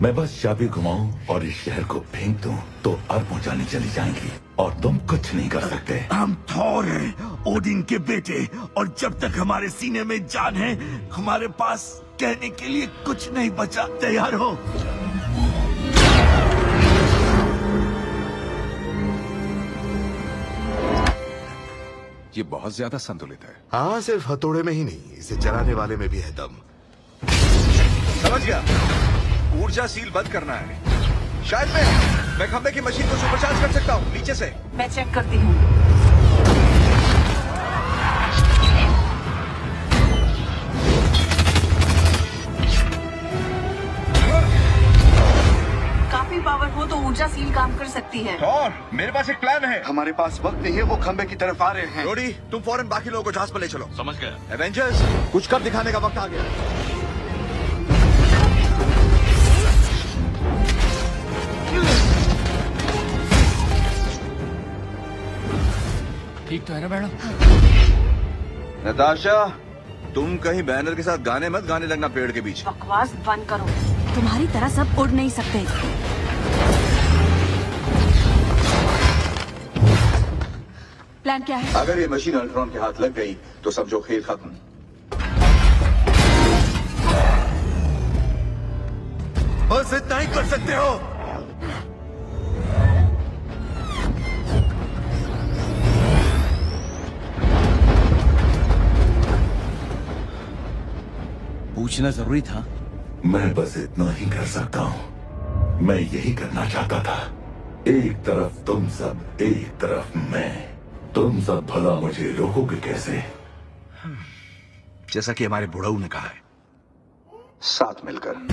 मैं बस चाबी घुमाऊं और इस शहर को फेंक दूं तो अरबों जाने चली जाएंगी और तुम कुछ नहीं कर सकते। हम थॉर हैं, ओडिन के बेटे, और जब तक हमारे सीने में जान है हमारे पास कहने के लिए कुछ नहीं बचा। तैयार हो? ये बहुत ज्यादा संतुलित है। हाँ, सिर्फ हथौड़े में ही नहीं, इसे चलाने वाले में भी है दम। समझ गया। ऊर्जा सील बंद करना है। शायद मैं खंबे की मशीन को सुपरचार्ज कर सकता हूँ नीचे से। मैं चेक करती हूँ। काफी पावर हो तो ऊर्जा सील काम कर सकती है। और मेरे पास एक प्लान है। हमारे पास वक्त नहीं है, वो खंबे की तरफ आ रहे हैं। रोडी, तुम फौरन बाकी लोगों को जहाज पर ले चलो। समझ गया। एवेंजर्स, कुछ कर दिखाने का वक्त आ गया। ठीक तो है ना मैडम? नताशा, तुम कहीं बैनर के साथ गाने मत गाने लगना पेड़ के बीच। बकवास बंद करो। तुम्हारी तरह सब उड़ नहीं सकते। प्लान क्या है? अगर ये मशीन अल्ट्रॉन के हाथ लग गई तो समझो खेल खत्म। बस इतना ही कर सकते हो। पूछना जरूरी था। मैं बस इतना ही कर सकता हूँ। मैं यही करना चाहता था। एक तरफ तुम सब, एक तरफ मैं। तुम सब भला मुझे रोकोगे कैसे? जैसा कि हमारे बुढ़ऊ ने कहा है, साथ मिलकर।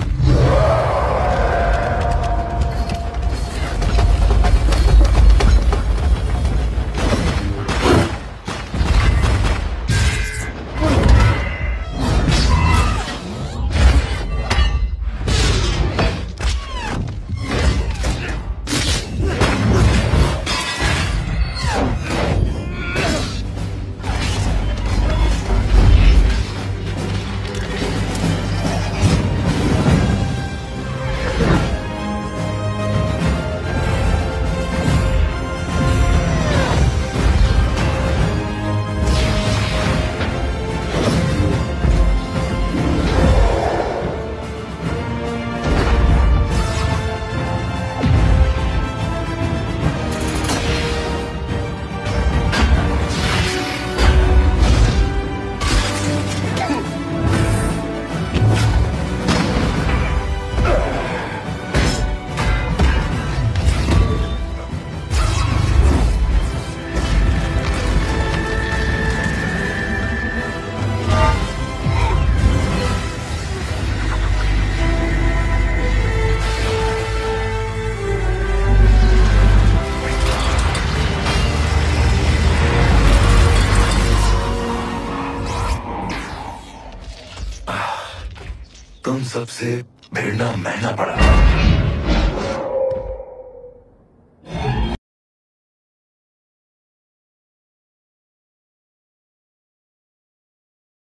तुम सबसे भिड़ना महंगा पड़ा।